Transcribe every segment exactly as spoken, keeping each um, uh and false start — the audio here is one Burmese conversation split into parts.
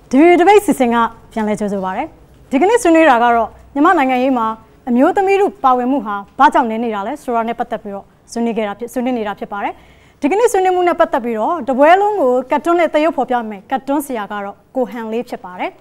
D V B Debate စီစဉ်ကပြန်လဲကြိုးဆိုပါရစေဒီကနေ့ဆွေးနွေးတာကတော့မြန်မာနိုင်ငံရေးမှာအမျိုးသမီးတို့ပါဝင်မှုဟာဘာကြောင့်နေနေတာလဲဆိုတာနဲ့ပတ်သက်ပြီးတော့ဆွေးနွေးခဲ့တာဖြစ်ဆွေးနွေးနေတာဖြစ်ပါတယ်ဒီကနေ့ဆွေးနွေးမှုနဲ့ပတ်သက်ပြီးတော့တပွဲလုံးကိုကတ်တွန်းနဲ့တရုပ်ဖော်ပြမယ်ကတ်တွန်းဆရာကတော့ကိုဟန်လေးဖြစ်ပါတယ်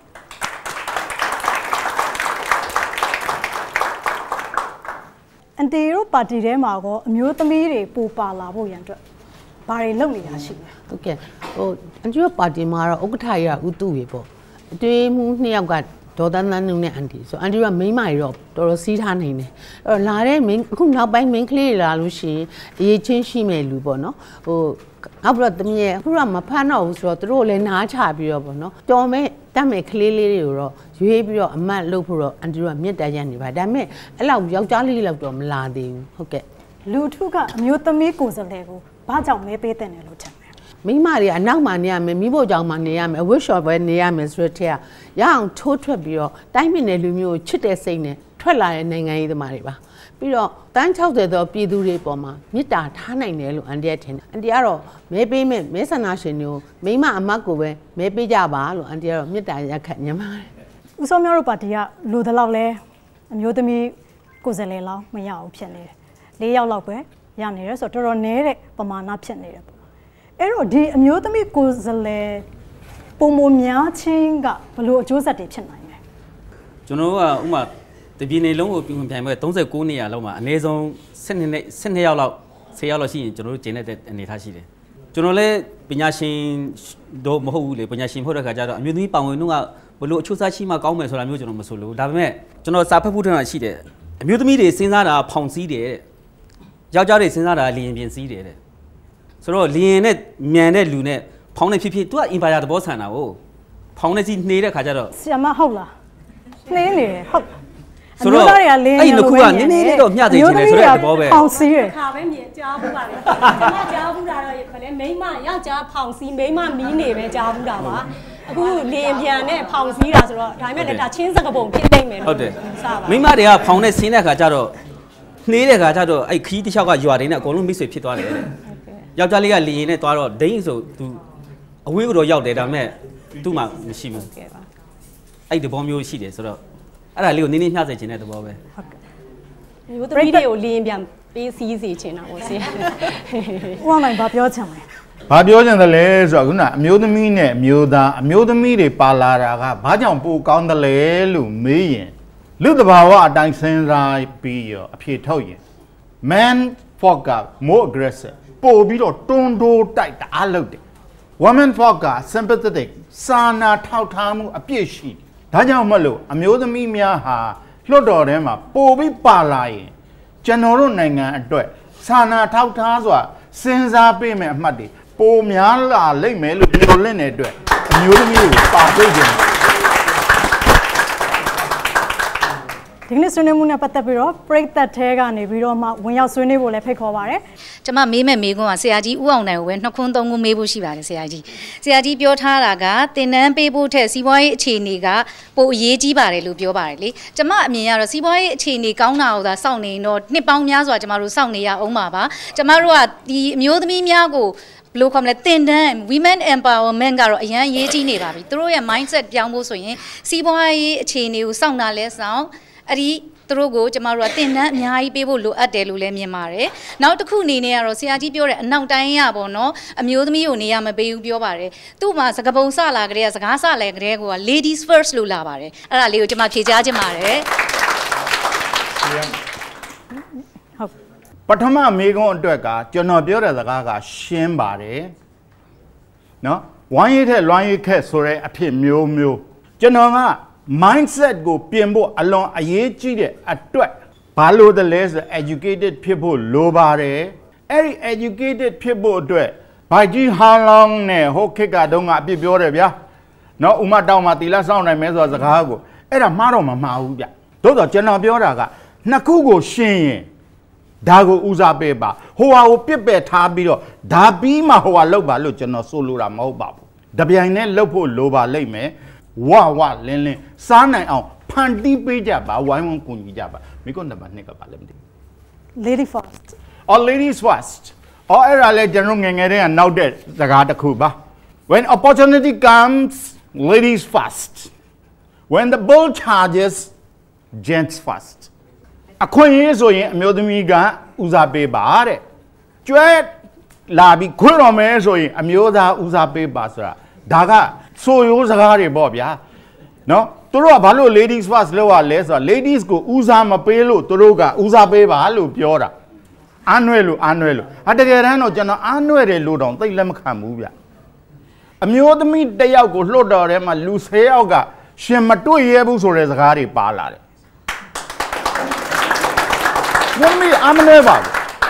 အန်တီရိုပါတီထဲမှာကောအမျိုးသမီးတွေပူပါလာဖို့ရန်အတွက်ဘာတွေလုပ်နေတာရှိလဲဟုတ်ကဲ့ဟိုအန်တီရိုပါတီမှာတော့ဥက္ကဋ္ဌကြီးကဥတုရေပေါ့အတွေ့အမှုနှစ်ယောက်ကဒေါ်တန်းတန်းနုနဲ့အန်တီဆိုအန်တီရိုကမိန်းမတွေတော့တော်တော်စီးထားနိုင်တယ်အဲ့တော့လာတဲ့မင်းအခုနောက်ပိုင်းမင်းကလေးလာလို့ရှိရင်အရေးချင်းရှိမဲ့လူပေါ့နော်ဟိုနောက်ပြီးတော့တမီးရဲ့အခုတော့မဖမ်းတော့ဘူးဆိုတော့သူတို့လည်းနားချပြီးတော့ပေါ့နော်တော်မဲ့တတ်မဲ့ကလေးလေးတွေကိုတော့ရွေးပြီးတော့အမတ်လုပ်ဖို့တော့အန်တီရိုကမြင့်တက်ရနေပါဒါပေမဲ့အဲ့လောက်ယောက်ျားလေးလောက်တော့မလာသေးဘူးဟုတ်ကဲ့လူထုကအမျိုးသမီးကိုယ်စားလှယ်ကိုဘာကြောင့်မဲပေးတဲ့တယ်လို့ထင်တယ်မိမတွေအနောက်မှာနေရမယ်မိဖို့ကြောင့်မှာနေရမယ်အဝတ်လျှော်ပဲနေရမယ်ဆိုတဲ့ထက်ကရအောင်ထိုးထွက်ပြီးတော့တိုင်းပြည်နယ်လူမျိုးကိုချစ်တဲ့စိတ်နဲ့ထွက်လာတဲ့နိုင်ငံရေးသမားတွေပါပြီးတော့တန်း၆၀သောပြည်သူတွေပေါ်မှာမေတ္တာထားနိုင်တယ်လို့အန်တီကထင်တယ်အန်တီကတော့မဲပေးမဲ့မဲဆန္ဒရှင်တွေကိုမိမအမတ်ကိုပဲမဲပေးကြပါလို့အန်တီကတော့မေတ္တာရက်ခတ်ညှပါတယ်ဦးစောမြောက်တို့ပါတီကလူတလောက်လဲအမျိုးသမီးကိုယ်စားလှယ်လောက်မရအောင်ဖြစ်နေတယ်၄ယောက်လောက်ပဲရနေတယ်ဆိုတော့တော်တော်နည်းတဲ့ပမာဏဖြစ်နေတယ်ပေါ့အဲ့တော့ဒီအမျိုးသမီးကိုယ်စားလှယ်ပုံမများချင်းကဘယ်လိုအကျိုးဆက်တွေဖြစ်နိုင်လဲကျွန်တော်ကဥမာတပြည်နယ်လုံးကိုပြင်ပြိုင်မဲ့၃၉နေရာလောက်မှာအနည်းဆုံး၁၂နဲ့၁၂ယောက်လောက်၁၀ယောက်လောက်ရှိရင်ကျွန်တော်တို့ကျင်းတဲ့အနေထားရှိတယ်ကျွန်တော်လည်းပညာရှင်တို့မဟုတ်ဘူးလေပညာရှင်ဖို့တဲ့ခါကျတော့အမျိုးသမီးပါဝင်တို့ကဘလို့အချိုးစားရှိမှကောင်းမယ်ဆိုတာမျိုးကျွန်တော်မဆိုလို့ဒါပေမဲ့ကျွန်တော်စာဖတ်ဖို့ထတာရှိတယ်အမျိုးသမီးတွေစဉ်းစားတာဖောင်စည်းတယ်တဲ့ယောက်ျားတွေစဉ်းစားတာလျင်ပြင်စည်းတယ်တဲ့ဆိုတော့လျင်နဲ့မြန်တဲ့လူနဲ့ဖောင်းနဲ့ဖြစ်ဖြစ်သူကအင်ပါယာသဘောဆန်တာကိုဖောင်းနဲ့စီနှေးတဲ့ခါကျတော့ဆီယမဟုတ်လားနှေးနေတယ်ဟုတ်ဆိုတော့အဲ့ဒီခုကနည်းနည်းလေးတော့မျှသိချင်တယ်ဆိုတဲ့သဘောပဲဖောင်စည်းရခါပဲမြင်ကြားဘူးပါလေကျွန်မကြားဘူးတာတော့ဗလဲမိန်းမယောက်ျားဖောင်စည်းမိန်းမမီးနေပဲကြားဘူးတာပါအခုလင်းပြန်နဲ့ဖောင်စည်းတာဆိုတော့ဒါပေမဲ့လည်းဒါချင်းစကပုံဖြစ်နေမယ်ဟုတ်တယ်မိန်းမတွေကဖောင်နဲ့ဆင်းတဲ့ခါကျတော့နှေးတဲ့ခါကျတော့အဲ့ခီးတစ်ချောက်ကရွာတွေနဲ့အကုန်လုံးမိတ်ဆွေဖြစ်သွားတယ်ယောက်ျားလေးကလီရင်နဲ့သွားတော့ဒိန်းဆိုသူအဝေးကတော့ရောက်တယ်ဒါပေမဲ့သူ့မှာမရှိဘူးအဲ့ဒီသဘောမျိုးရှိတယ်ဆိုတော့အဲ့ဒါလေးကိုနင်းနင်းမျှစေချင်တဲ့သဘောပဲဟုတ်ကဲ့မျိုးသမီးတွေကိုလင်းပြန်ပေးစည်းစေချင်တာပေါ့ဆရာဦးအောင်နိုင်ဘာပြောချင်လဲဘာပြောချင်တယ်လဲဆိုတော့ခုနအမျိုးသမီးနဲ့အမျိုးသားအမျိုးသမီးတွေပါလာတာကဘာကြောင့်ပိုကောင်းတယ်လဲလို့မေးရင်လူတဘာဝအတိုင်းစဉ်းစားပြီးရောအဖြေထုတ်ရင် man folk က more aggressive ပို့ပြီးတော့တွန်းတိုးတိုက်တာအလုပ်တယ် woman folk က sympathetic စာနာထောက်ထားမှုအပြည့်ရှိဒါကြောင့်မလို့အမျိုးသမီးများဟာလွတ်တော်ထဲမှာပို့ပြီးပါလာရင်ကျွန်တော်တို့နိုင်ငံအတွက်စာနာထောက်ထားစွာစဉ်းစားပေးမယ်အမှတ်တွေပိုများလာလိမ့်မယ်လို့ပြောလင့်တဲ့အတွက်အမျိုးသမီးကိုပါပေးခြင်းဒီကနေ့ဆွေးနွေးမှုနဲ့ပတ်သက်ပြီးတော့ပရိသတ်ထဲကနေပြီးတော့မှဝင်ရောက်ဆွေးနွေးဖို့လည်းဖိတ်ခေါ်ပါရစေ။ကျွန်မမေးမဲ့မေးခွန်းကဆရာကြီးဦးအောင်နိုင်ကိုပဲနှစ်ခွန်းသုံးခွန်းမေးဖို့ရှိပါတယ်ဆရာကြီး။ဆရာကြီးပြောထားတာကတင်နန်းပေးဖို့ထက်စီးပွားရေးအခြေအနေကပိုအရေးကြီးပါတယ်လို့ပြောပါတယ်လေ။ကျွန်မအမြင်ကတော့စီးပွားရေးအခြေအနေကောင်းတာကိုသာစောင့်နေတော့နှစ်ပေါင်းများစွာကျွန်မတို့စောင့်နေရအောင်ပါပါ။ကျွန်မတို့ကဒီအမျိုးသမီးများကိုဘယ်လိုခေါ်မလဲတင်တန်း women empowerment ကတော့အရန်ရေးကြီးနေပါပြီ။သူတို့ရဲ့ mindset ပြောင်းဖို့ဆိုရင်စီးပွားရေးအခြေအနေကိုစောင့်တာလဲစောင့်အဲ့ဒီသူတို့ကိုကျမတို့ကတင်တန်းအများကြီးပေးဖို့လိုအပ်တယ်လို့လည်းမြင်ပါတယ်။နောက်တစ်ခုအနေနဲ့ကတော့ဆရာကြီးပြောတဲ့အနောက်တိုင်းရပေါ့နော်အမျိုးသမီးကိုနေရာမပေးဘူးပြောပါတယ်။သူ့မှာစကားပုံစလာကြတဲ့စကားစလဲကြတဲ့ကိုက ladies first လို့လာပါတယ်။အဲ့ဒါလေးကိုကျမဖြေကြားချင်ပါတယ်။ဟုတ်ပထမမေးခွန်းအတွက်ကကျွန်တော်ပြောတဲ့စကားကရှင်းပါတယ်။နော်ဝိုင်းရတဲ့လွမ်းရခက်ဆိုတဲ့အဖြစ်မျိုးမျိုးကျွန်တော်ကmindset ကိုပြင်ဖို့အလွန်အရေးကြီးတဲ့အတွက်ဘာလို့တလဲဆို educated ဖြစ်ဖို့လိုပါတယ်အဲ့ဒီ educated ဖြစ်ဖို့အတွက်ဘာကြီးဟာလောင်းနဲ့ဟိုခေတ်ကတုန်းကအပြစ်ပြောတယ်ဗျာနော်ဥမတောင်းမှတီလာစောင့်နိုင်မယ်ဆိုတာစကားကိုအဲ့ဒါမှားတော့မမှားဘူးဗျသို့တော့ကျွန်တော်ပြောတာကနှစ်ခုကိုရှင်းရင်ဒါကိုဦးစားပေးပါဟိုဟာကိုပြစ်ပယ်ထားပြီးတော့ဒါပြီးမှဟိုဟာလောက်ပါလို့ကျွန်တော်ဆိုလိုတာမဟုတ်ပါဘူးတပြိုင်နဲ့လှုပ်ဖို့လိုပါလိမ့်မယ်ဝဝလင်းလင်းစားနိုင်အောင်ဖန်တီးပေးကြပါဝိုင်းဝန်းကူညီကြပါမိကုန်းနံပါတ်နှစ်ကပါလည်းမသိ lady first all ladies first all အဲ့ဒါလည်းကျွန်တော်ငယ်ငယ်တည်းကနောက်တဲ့စကားတစ်ခုပါ when opportunity comes ladies first. When the bull charges, gents first. A queen so in Amiodumiga Uzabe Bare. Juet Labi Kurome so in Amioda Uzabe Basra. Daga, so you Zagari Bob, ya. No? Toro Balo ladies first, lower lesser. Ladies go Uzama Pelo, Toroga, Uzabe Balu, Piora. Annuelu, annuelu. At the Gerano General Annuel Ludon, they lemcamuya. Amiodomi de Yago, Loda, Emma, Luce Heoga, Shematu Yebus or as Harry Pala. What me, I'm never.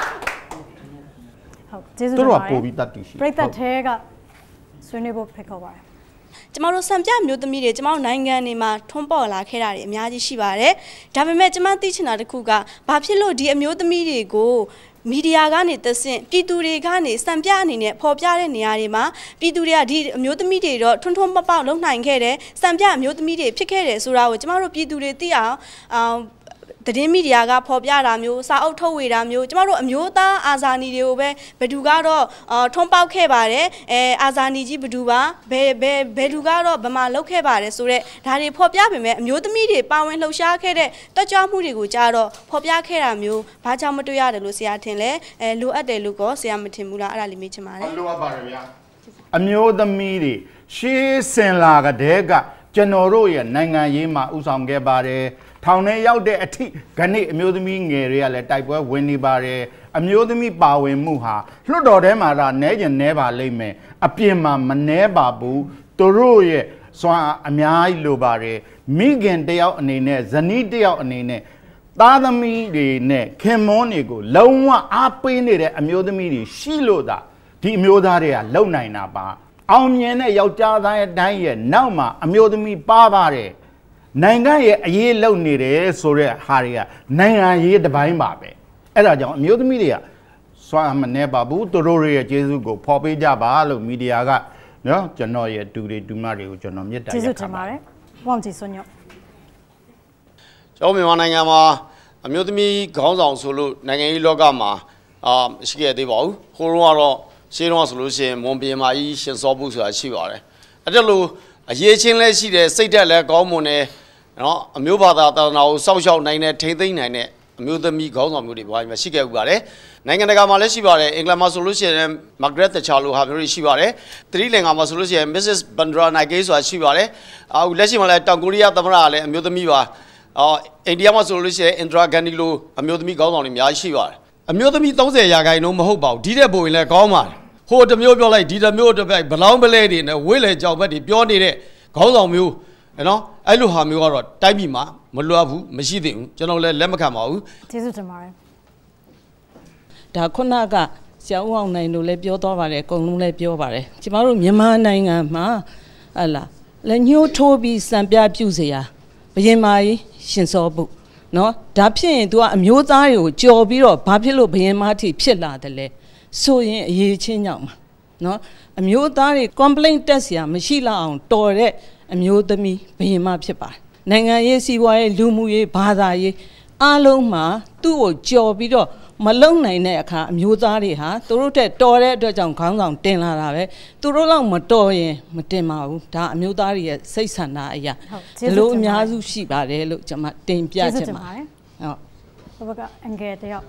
Break that hair, Sunnibo Pekovar. ကျမတို့စံပြမျိုးသမီးတွေကျမတို့နိုင်ငံနေမှာထွန်းပေါ်လာခဲ့တာတွေအများကြီးရှိပါတယ်ဒါပေမဲ့ကျမသိချင်တာတစ်ခုကဘာဖြစ်လို့ဒီအမျိုးသမီးတွေကိုမီဒီယာကနေတဆင့်ပြည်သူတွေကနေစံပြအနေနဲ့ပေါ်ပြတဲ့နေရာတွေမှာပြည်သူတွေကဒီအမျိုးသမီးတွေတော့ထွန်းထွန်းပပလုံနိုင်ခဲ့တယ်စံပြအမျိုးသမီးတွေဖြစ်ခဲ့တယ်ဆိုတာကိုကျမတို့ပြည်သူတွေသိအောင်အောင် တည်မီဒီယာကဖော်ပြတာမျိုးစာအုပ်ထုတ်ဝေတာမျိုးကျမတို့အမျိုးသားအာဇာနည်တွေကိုပဲဘယ်သူကတော့ထွန်းပေါက်ခဲ့ပါတယ်အဲအာဇာနည်ကြီးဘယ်သူပါဘယ်ဘယ်ဘယ်သူကတော့ဗမာလောက်ခဲ့ပါတယ်ဆိုတော့ဒါတွေဖော်ပြပေမဲ့အမျိုးသမီးတွေပါဝင်လှုပ်ရှားခဲ့တဲ့တွက်ကြွမှုတွေကိုကြားတော့ဖော်ပြခဲ့တာမျိုးဘာကြောင့်မတွေ့ရတယ်လို့ဆရာထင်လဲအဲလိုအပ်တယ်လို့ကောဆရာမထင်ဘူးလားအဲ့ဒါလေးမေးချင်ပါတယ်လိုအပ်ပါတယ်ဗျာအမျိုးသမီးတွေရှေးစင်လာကတဲ့ကကျွန်တော်တို့ရဲ့နိုင်ငံရေးမှာဥဆောင်ခဲ့ပါတယ်ထောင်ထဲရောက်တဲ့အထိဂဏိအမျိုးသမီးငယ်တွေကလည်းတိုက်ပွဲဝင်နေပါတယ်အမျိုးသမီးပါဝင်မှုဟာလွတ်တော်ထဲမှာဒါနဲကျင်နဲပါလိမ့်မယ်အပြင်မှာမနဲပါဘူးသူတို့ရဲ့စွမ်းအများကြီးလိုပါတယ်မိခင်တယောက်အနေနဲ့ဇနီးတယောက်အနေနဲ့သားသမီးတွေနဲ့ခင်မွန်းတွေကိုလုံးဝအားပေးနေတဲ့အမျိုးသမီးတွေရှိလို့သာဒီအမျိုးသားတွေကလုံနိုင်တာပါအောင်မြင်တဲ့ယောက်ျားသားရဲ့တိုင်းရဲ့နောက်မှာအမျိုးသမီးပါပါတယ်နိုင်ငံရဲ့အရေးလုံနေတယ်ဆိုတဲ့ဟာတွေကနိုင်ငံရေးတစ်ပိုင်းပါပဲအဲ့ဒါကြောင့်အမျိုးသမီးတွေကစွမ်းမနေပါဘူးသူတို့ရဲ့ကျေးဇူးကိုဖော်ပေးကြပါလို့မီဒီယာကနော်ကျွန်တော်ရဲ့တူတွေတူမတွေကိုကျွန်တော်မြတ်တာရက်ခံပါတယ်ဝမ်ကြည်စွန်ညောကျွန်တော်မြန်မာနိုင်ငံမှာအမျိုးသမီးခေါင်းဆောင်ဆိုလို့နိုင်ငံရေးလောကမှာအာရှိခဲ့သေးပါဘူးဟိုတုန်းကတော့ရှေးတုန်းကဆိုလို့ရှိရင်မွန်ပြည်မှာကြီးရှင်စောဘူးဆိုတာရှိပါတယ်အဲ့ဒါလို့အရေးချင်းလဲရှိတယ်စိတ်တက်လဲကောင်းမွန်တယ်နော်အမျိုးဘာသာသာသနာကိုစောင့်ရှောက်နိုင်တဲ့ထိမ့်သိမ့်နိုင်တဲ့အမျိုးသမီးခေါင်းဆောင်မျိုးတွေဘာမှရှိခဲ့ဥပါတယ်နိုင်ငံတကာမှာလည်းရှိပါတယ်အင်္ဂလန်မှာဆိုလို့ရှိရင်မာဂရက်တချာလိုဟာမျိုးတွေရှိပါတယ်သတိလင်္ကာမှာဆိုလို့ရှိရင် Missus Bandra Nike ဆိုတာရှိပါတယ်အခုလက်ရှိမှာလည်းတောင်ကိုရီးယားသမ္မတကလည်းအမျိုးသမီးပါအော်အိန္ဒိယမှာဆိုလို့ရှိရင် Indira Gandhi လိုအမျိုးသမီးခေါင်းဆောင်တွေအများကြီးရှိပါတယ်အမျိုးသမီးသုံးဆယ်ရာခိုင်နှုန်းမဟုတ်ပါဘူးဒီတဲ့ပုံရင်လည်းကောင်းပါတယ်ဟိုတမျိုးပြောလိုက်ဒီတမျိုးတစ်ပိုက်ဘလောင်းပလဲတွေနဲ့ဝေးလေကြောင်ဘက်တွေပြောနေတဲ့ခေါင်းဆောင်မျိုးနော်အဲ့လိုဟာမျိုးကတော့တိုက်ပြီမှာမလွတ်ဘူးမရှိသင့်ဘူးကျွန်တော်လည်းလက်မခံပါဘူးကျေးဇူးတင်ပါတယ်ဒါခုနကဆရာဦးအောင်နိုင်တို့လည်းပြောသွားပါတယ်အကုန်လုံးလည်းပြောပါတယ်ကျမတို့မြန်မာနိုင်ငံမှာဟလာလက်ညှိုးထိုးပြီးစံပြပြုเสียဘယင်မာကြီးရှင်စောဖို့နော်ဒါဖြစ်ရင် तू ကအမျိုးသားတွေကိုကြော်ပြီးတော့ဘာဖြစ်လို့ဘယင်မာထိဖြစ်လာတယ်လဲဆိုရင်အရေးချင်းကြောင့်မှာနော်အမျိုးသားတွေ complaint တက်เสียမရှိလောက်အောင်တော်တဲ့အမျိုးသမီးဘယင်မဖြစ်ပါတယ်နိုင်ငံရေးစီးပွားရေးလူမှုရေးဘာသာရေးအားလုံးမှာသူ့ကိုကြော်ပြီးတော့မလုံနိုင်တဲ့အခါအမျိုးသားတွေဟာသူတို့တက်တော်တဲ့အတွက်ကြောင့်ခေါင်းဆောင်တင်လာတာပဲသူတို့လောက်မတော်ရင်မတင်ပါဘူးဒါအမျိုးသားတွေရဲ့စိတ်ဆန္ဒအရာဒီလိုအများစုရှိပါတယ်လို့ကျွန်မတင်ပြချင်ပါတယ်ဟုတ်ဘကအင်္ဂယ်တယောက်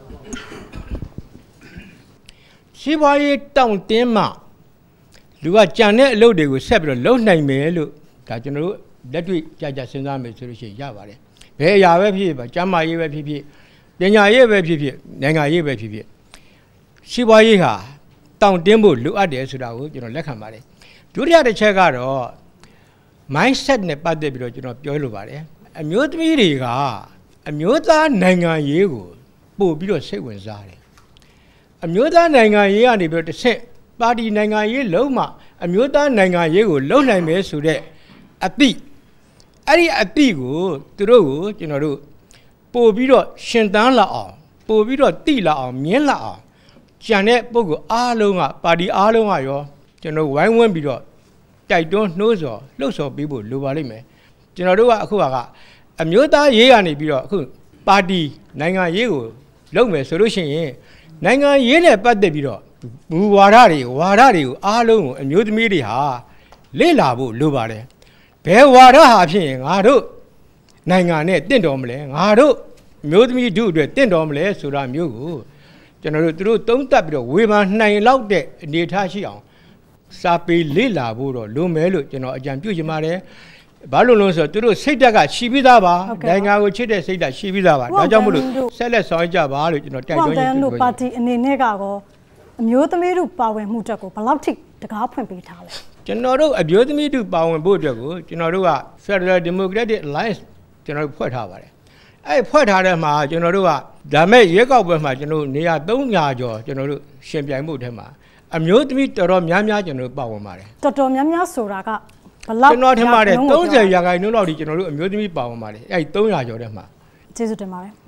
စီးပွားရေးတောင့်တင်းမှလူကကြံတဲ့အလုပ်တွေကိုဆက်ပြီးတော့လုပ်နိုင်မယ်လို့ဒါကျွန်တော်တို့လက်တွေ့ကြကြစဉ်းစားမယ်ဆိုလို့ရှိရင်ရပါတယ်ဘယ်အရာပဲဖြစ်ဖြစ်ပါကျန်းမာရေးပဲဖြစ်ဖြစ်ပညာရေးပဲဖြစ်ဖြစ်နိုင်ငံရေးပဲဖြစ်ဖြစ်စီးပွားရေးဟာတောင့်တင်းဖို့လိုအပ်တယ်ဆိုတာကိုကျွန်တော်လက်ခံပါတယ်ဒုတိယတစ်ချက်ကတော့ mindset နဲ့ပတ်သက်ပြီးတော့ကျွန်တော်ပြောလိုပါတယ်အမျိုးသမီးတွေကအမျိုးသားနိုင်ငံရေးကိုပို့ပြီးတော့စိတ်ဝင်စားတယ်အမျိုးသားနိုင်ငံရေးကနေပြီးတော့တစ်ဆက်ပါတီနိုင်ငံရေးလုံးမှအမျိုးသားနိုင်ငံရေးကိုလုံနိုင်မယ်ဆိုတဲ့အသည့်အဲ့ဒီအသည့်ကိုသူတို့ကိုကျွန်တော်တို့ပို့ပြီးတော့ရှင်သန်လာအောင်ပို့ပြီးတော့တိလာအောင်မြင်လာအောင်ကြံတဲ့ပုဂ္ဂိုလ်အားလုံးကပါတီအားလုံးကရောကျွန်တော်ဝိုင်းဝန်းပြီးတော့တိုက်တွန်းနှိုးဆော်လှုပ်ဆော်ပေးဖို့လိုပါလိမ့်မယ်ကျွန်တော်တို့ကအခုကအမျိုးသားရေးကနေပြီးတော့အခုပါတီနိုင်ငံရေးကိုလုပ်မယ်ဆိုလို့ရှိရင်နိုင်ငံရေးနဲ့ပတ်သက်ပြီးတော့ဘူဝါဒတွေဝါဒတွေကိုအားလုံးကိုအမျိုးသမီးတွေဟာလေ့လာဖို့လိုပါတယ်ဘယ်ဝါဒဟာဖြစ်ရင်ငါတို့နိုင်ငံနဲ့တင့်တော်မလဲငါတို့မျိုးသမီးတို့အတွက်တင့်တော်မလဲဆိုတာမျိုးကိုကျွန်တော်တို့သူတို့သုံးသပ်ပြီးတော့ဝေဖန်နိုင်လောက်တဲ့အနေအထားရှိအောင်စာပေလေ့လာဖို့တော့လွန်မဲလို့ကျွန်တော်အကြံပြုချင်ပါတယ်ဘာလို့လဲဆိုတော့သူတို့စိတ်ဓာတ်ကရှိပြီးသားပါနိုင်ငံကိုချစ်တဲ့စိတ်ဓာတ်ရှိပြီးသားပါဒါကြောင့်မို့လို့ဆက်လက်ဆောင်ကြပါလို့ကျွန်တော်တိုက်တွန်းရင်းပြောပါတီအနေနဲ့ကတော့အမျိုးသမီးတို့ပါဝင်မှုတက်ကိုဘယ်လောက်ထိတကားဖွင့်ပေးထားလဲကျွန်တော်တို့အမျိုးသမီးတို့ပါဝင်ဖို့အတွက်ကိုကျွန်တော်တို့က Federal Democratic Alliance ကျွန်တော်တို့ဖွဲ့ထားပါတယ်အဲ့ဖွဲ့ထားတဲ့မှာကျွန်တော်တို့ကဒါမဲ့ရဲကောက်ပွဲမှာကျွန်တော်တို့နေရာသုံးရာကျော်ကျွန်တော်တို့ရှင်ပြိုင်မှုထဲမှာအမျိုးသမီးတော်တော်များများကျွန်တော်တို့ပါဝင်ပါတယ်တော်တော်များများဆိုတာကဘလောက်ကျွန်တော်ထင်ပါတယ်သုံးဆယ်ရာခိုင်နှုန်းလောက်ဒီကျွန်တော်တို့အမျိုးသမီးပါဝင်ပါတယ်အဲ့သုံးရာကျော်ထဲမှာကျေးဇူးတင်ပါတယ်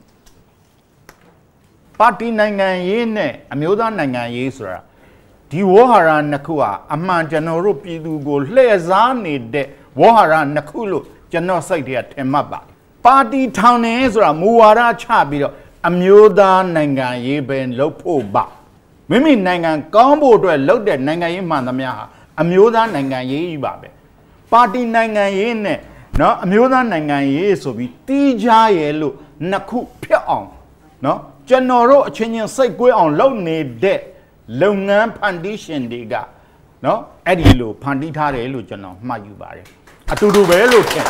ပါတီနိုင်ငံရေးနဲ့အမျိုးသားနိုင်ငံရေးဆိုတာဒီဝေါ်ဟာရနှစ်ခုဟာအမှန်ကျွန်တော်တို့ပြည်သူကိုလှည့်စားနေတဲ့ဝေါ်ဟာရနှစ်ခုလို့ကျွန်တော်စိတ်ထဲထင်မှတ်ပါပါတီထောင်နေဆိုတာမူဝါဒချပြီးတော့အမျိုးသားနိုင်ငံရေးပဲလုပ်ဖို့ပါမိမိနိုင်ငံကောင်းဖို့အတွက်လုပ်တဲ့နိုင်ငံရေးမှန်သမျှဟာအမျိုးသားနိုင်ငံရေးကြီးပါပဲပါတီနိုင်ငံရေးနဲ့နော်အမျိုးသားနိုင်ငံရေးဆိုပြီးတီးကြရဲလို့နှစ်ခုဖြစ်အောင်နော်ကျွန်တော်တို့အချင်းချင်းစိတ်ကွေးအောင်လုပ်နေတဲ့လုပ်ငန်းဖန်တီးရှင်တွေကနော်အဲ့ဒီလိုဖန်တီးထားတယ်လို့ကျွန်တော်မှတ်ယူပါတယ်အတူတူပဲလို့ထင်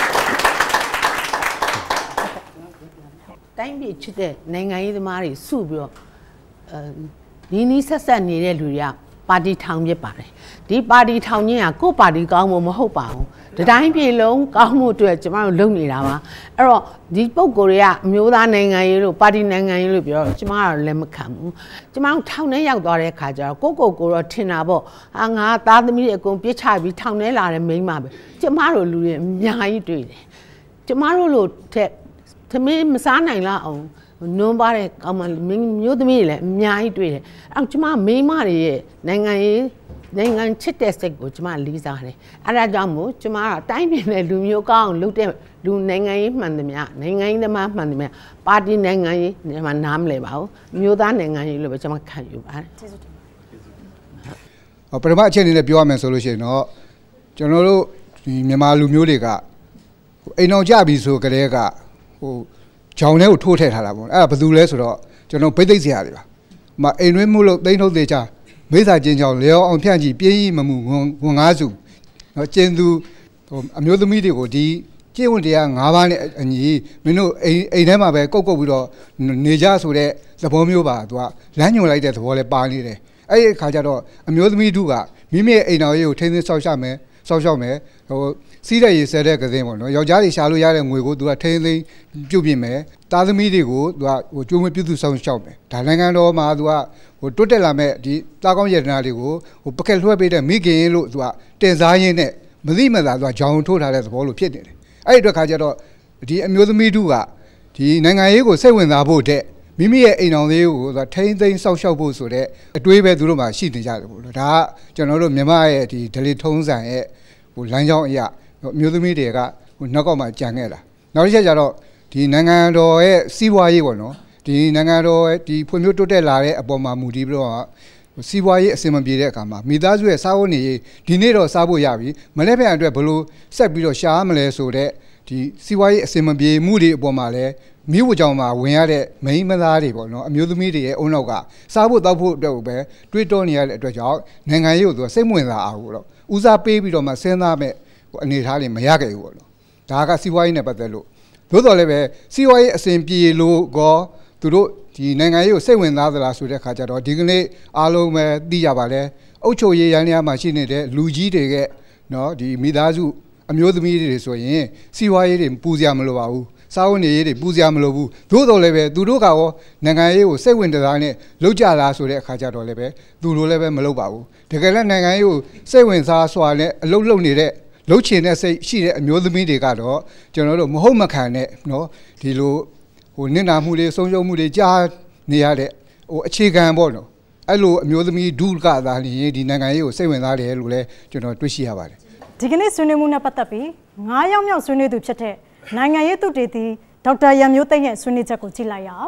တိုင်းပြည်ချစ်တဲ့နိုင်ငံရေးသမားတွေစုပြီးတော့အဲဒီနီးဆက်ဆက်နေတဲ့လူတွေကပါတီထောင်ဖြစ်ပါတယ်ဒီပါတီထောင်ခြင်းကကိုယ့်ပါတီကောင်းဖို့မဟုတ်ပါဘူးဒီတိုင်းပြည်လုံးကောင်းမှုအတွက်ကျမတို့လုပ်နေတာပါအဲ့တော့ဒီပုံကိုယ်တွေကအမျိုးသားနိုင်ငံရေးလို့ပါတီနိုင်ငံရေးလို့ပြောတော့ကျမကတော့လက်မခံဘူးကျမတို့ထောင်ထဲရောက်သွားတဲ့အခါကျတော့ကိုကိုကိုတော့ထင်တာပေါ့အာငါသားသမီးတွေအကုန်ပြစ်ချပြီးထောင်ထဲလာတဲ့မိန်းမပဲကျမတို့လူတွေအများကြီးတွေ့တယ်ကျမတို့လို့ထက်သမီးမစားနိုင်လားအောင်နွန်းပါတဲ့ကောင်မမျိုးသမီးတွေလည်းအများကြီးတွေ့တယ်အဲ့ကျမမိန်းမတွေရဲ့နိုင်ငံရေးနိုင်ငံချစ်တဲ့စိတ်ကိုကျမလေးစားတယ်အဲ့ဒါကြောင့်မို့ကျမကတိုင်းပြည်နဲ့လူမျိုးကောင်းအောင်လုပ်တဲ့လူနိုင်ငံရေးမှန်သမျှနိုင်ငံရေးသမားမှန်သမျှပါတီနိုင်ငံရေးမှာနားမလဲပါဘူးမျိုးသားနိုင်ငံရေးလို့ပဲကျမခံယူပါတယ်ကျေးဇူးတင်ပါတယ်ပထမအချက်အနေနဲ့ပြောရမယ်ဆိုလို့ရှိရင်တော့ကျွန်တော်တို့ဒီမြန်မာလူမျိုးတွေကအိမ်အောင်ကြပြီဆိုကြတဲ့ကဟိုဂျောင်ထဲကိုထိုးထည့်ထားတာပေါ့အဲ့ဒါဘယ်သူလဲဆိုတော့ကျွန်တော်ဗိသိက်စရာတွေပါမအိမ်တွင်းမှုလို့တိမ့်ထုတ်သေးချာမိစ္ဆာချင်းချောင်းလေအောင်ဖြန့်ကြည့်ပြင်းကြီးမမှုဝန်ငါးစုနော်ကျင်းသူဟိုအမျိုးသမီးတွေကိုဒီကျင့်ဝတ်တရား၅ပါးနဲ့အညီမင်းတို့အိမ်အိမ်ထဲမှာပဲကုတ်ကုတ်ပြီးတော့နေကြဆိုတဲ့သဘောမျိုးပါသူကလမ်းညွှန်လိုက်တဲ့သဘောလဲပါနေတယ်အဲ့ဒီအခါကျတော့အမျိုးသမီးတို့ကမိမိရဲ့အိမ်တော်ရေးကိုထိန်းသိမ်းဆောက်ရှောက်မယ်ဆောက်ရှောက်မယ်ဟိုစီးတဲ့ရေဆဲတဲ့ကစင်းပေါ့နော်ယောက်ျားတွေရှာလို့ရတဲ့ငွေကိုသူကထိန်းသိမ်းပြုတ်ပြင်မယ်သားသမီးတွေကိုသူကဟိုကျွေးမွေးပြုစုဆောင်ရှောက်မယ်ဒါနိုင်ငံတော်မှာသူကဟိုတွတ်တက်လာမဲ့ဒီသားကောင်းရတနာတွေကိုဟိုပကက်လွှဲပေးတဲ့မိခင်လို့သူကတင်စားရင်းနဲ့မသိမသာသူကဂျောင်ထိုးထားတဲ့သဘောလိုဖြစ်နေတယ်အဲ့ဒီအတွက်ခါကျတော့ဒီအမျိုးသမီးတို့ကဒီနိုင်ငံရေးကိုစိတ်ဝင်စားဖို့တဲ့မိမိရဲ့အိမ်တော်လေးကိုသူကထိန်းသိမ်းဆောက်ရှောက်ဖို့ဆိုတဲ့အတွေးပဲသူတို့မှရှိနေကြတယ်ပေါ့နော်ဒါကကျွန်တော်တို့မြန်မာရဲ့ဒီဒလီထုံးစံရဲ့ဟိုလမ်းကြောင်းအရာအမျိုးသမီးတွေကဟိုနောက်ကောက်မှကြံခဲ့တာနောက်တစ်ချက်ကျတော့ဒီနိုင်ငံတော်ရဲ့စီးပွားရေးပေါ့နော်ဒီနိုင်ငံတော်ရဲ့ဒီဖွံ့ဖြိုးတိုးတက်လာတဲ့အပေါ်မှာမူတည်ပြီးတော့စီးပွားရေးအဆင်မပြေတဲ့အခါမှာမိသားစုရဲ့စားဝတ်နေရေးဒီနေ့တော့စားဖို့ရပြီမနေ့ပြန်အတွက်ဘယ်လိုဆက်ပြီးတော့ရှားမလဲဆိုတဲ့ဒီစီးပွားရေးအဆင်မပြေမှုတွေအပေါ်မှာလည်းမိဖို့ကြောင့်မှာဝင်ရတဲ့မိန်းမသားတွေပေါ့နော်အမျိုးသမီးတွေရဲ့အုံနောက်ကစားဖို့တောက်ဖို့အတွက်ကိုပဲတွေးတောနေရတဲ့အတွက်ကြောင့်နိုင်ငံရေးကိုသူကစိတ်ဝင်စားအောင်ပေါ့ဦးစားပေးပြီးတော့မှစဉ်းစားမဲ့အနေထားတွေမရခဲ့ဘူးပေါ့နော်ဒါကစီးပွားရေးနဲ့ပတ်သက်လို့သို့တော်လည်းပဲစီးပွားရေးအဆင်ပြေလို့ကောသူတို့ဒီနိုင်ငံရေးကိုစိတ်ဝင်စားသလားဆိုတဲ့ခါကျတော့ဒီကနေ့အားလုံးပဲသိကြပါလေအုတ်ချုပ်ရေးရန်ရမှာရှိနေတဲ့လူကြီးတွေကနော်ဒီမိသားစုအမျိုးသမီးတွေဆိုရင်စီးပွားရေးတွေပူစရာမလိုပါဘူးစားဝတ်နေရေးတွေပူစရာမလိုဘူးသို့တော်လည်းပဲသူတို့ကရောနိုင်ငံရေးကိုစိတ်ဝင်စားနဲ့လုပ်ကြလားဆိုတဲ့အခါကျတော့လည်းပဲသူတို့လည်းပဲမလုပ်ပါဘူးတကယ်လည်းနိုင်ငံရေးကိုစိတ်ဝင်စားစွာနဲ့အလုပ်လုပ်နေတဲ့လှုပ်ချင်တဲ့စိတ်ရှိတဲ့အမျိုးသမီးတွေကတော့ကျွန်တော်တို့မဟုတ်မခံနဲ့နော်ဒီလိုဟိုနစ်နာမှုတွေဆုံးရှုံးမှုတွေကြားနေရတဲ့ဟိုအခြေခံပေါ့နော်အဲ့လိုအမျိုးသမီးဒုကသာလျင်ဒီနိုင်ငံရေးကိုစိတ်ဝင်စားတယ်လို့လည်းကျွန်တော်တွေ့ရှိရပါတယ်ဒီကနေ့ဆွေးနွေးမှုနဲ့ပတ်သက်ပြီးငါးယောက်မြောက်ဆွေးနွေးသူဖြစ်တဲ့နိုင်ငံရေးသုတေသီဒေါက်တာရန်မျိုးသိန်းရဲ့ဆွေးနွေးချက်ကိုကြည့်လိုက်ရအောင်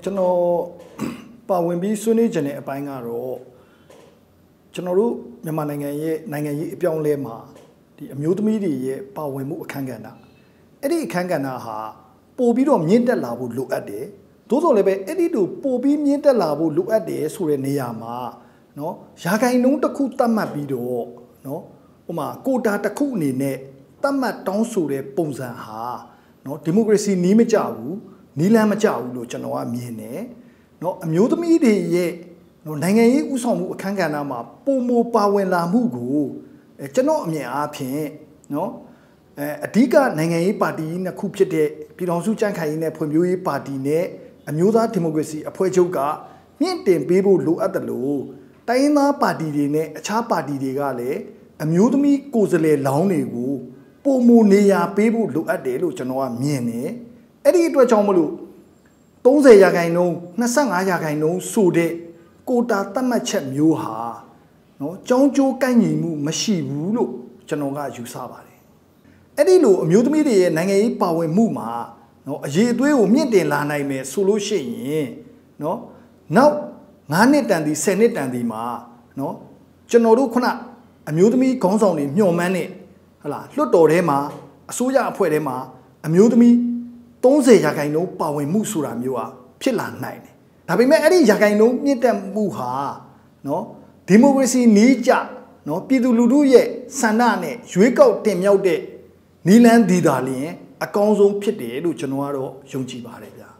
ကျွန်တော်ပါဝင်ပြီးဆွေးနွေးခြင်းတဲ့အပိုင်းကတော့ကျွန်တော်တို့မြန်မာနိုင်ငံရဲ့နိုင်ငံရေးအပြောင်းအလဲမှာဒီအမျိုးသမီးတွေရဲ့ပါဝင်မှုအခမ်းကဏ္ဍအဲ့ဒီအခမ်းကဏ္ဍဟာပို့ပြီးတော့မြင့်တက်လာဖို့လိုအပ်တယ်သို့တော်လည်းပဲအဲ့ဒီတို့ပို့ပြီးမြင့်တက်လာဖို့လိုအပ်တယ်ဆိုတဲ့နေရာမှာနော်ရာဂိုင်နှုန်းတစ်ခုသတ်မှတ်ပြီးတော့နော်ဟိုမှာကိုတာတစ်ခုအနေနဲ့သတ်မှတ်တောင်းဆိုတဲ့ပုံစံဟာနော်ဒီမိုကရေစီနီးမကြဘူးနီးလန်းမကြဘူးလို့ကျွန်တော်ကမြင်တယ်နော်အမျိုးသမီးတွေရဲ့နော်နိုင်ငံရေးဥဆောင်မှုအခမ်းကဏ္ဍမှာပုံမပါဝင်လာမှုကိုအဲကျွန်တော်အမြင်အားဖြင့်နော်အဲအဓိကနိုင်ငံရေးပါတီနှစ်ခုဖြစ်တဲ့ပြည်ထောင်စုကြံ့ခိုင်ရေးနဲ့ဖွံ့ဖြိုးရေးပါတီနဲ့အမျိုးသားဒီမိုကရေစီအဖွဲ့ချုပ်ကမြင့်တင်ပေးဖို့လိုအပ်တယ်လို့တိုင်းရင်းသားပါတီတွေနဲ့အခြားပါတီတွေကလည်းအမျိုးသမီးကိုယ်စားလှယ်လောင်းတွေကိုပုံမနေရာပေးဖို့လိုအပ်တယ်လို့ကျွန်တော်ကမြင်တယ်အဲ့ဒီအတွက်ကြောင့်မလို့သုံးဆယ်ရာခိုင်နှုန်းနှစ်ဆယ့်ငါးရာခိုင်နှုန်းဆိုတဲ့ကိုတာသတ်မှတ်ချက်မျိုးဟာနော်ကြောင်းကျိုးကိုက်ညီမှုမရှိဘူးလို့ကျွန်တော်ကယူဆပါတယ်အဲ့ဒီလိုအမျိုးသမီးတွေရဲ့နိုင်ငံရေးပါဝင်မှုမှာနော်အရေးအသွေးကိုမြင့်တင်လာနိုင်မယ်ဆိုလို့ရှိရင်နော်နောက်ငါးနှစ်တန်ဒီဆယ်နှစ်တန်ဒီမှာနော်ကျွန်တော်တို့ခုနအမျိုးသမီးခေါင်းဆောင်တွေမျှော်မှန်းနေဟလာလွတ်တော်ထဲမှာအစိုးရအဖွဲ့ထဲမှာအမျိုးသမီးသုံးဆယ်ရာခိုင်နှုန်းပါဝင်မှုဆိုတာမျိုးဟာဖြစ်လာနိုင်တယ်ဒါပေမဲ့အဲ့ဒီရာခိုင်နှုန်းမြင့်တက်မှုဟာနော်ဒီမိုကရေစီနီးကြနော်ပြည်သူလူထုရဲ့ဆန္ဒနဲ့ရွေးကောက်တင်မြှောက်တဲ့နီလန်းဒီတာလျင်အကောင်းဆုံးဖြစ်တယ်လို့ကျွန်တော်ကတော့ယုံကြည်ပါတယ်ဗျာ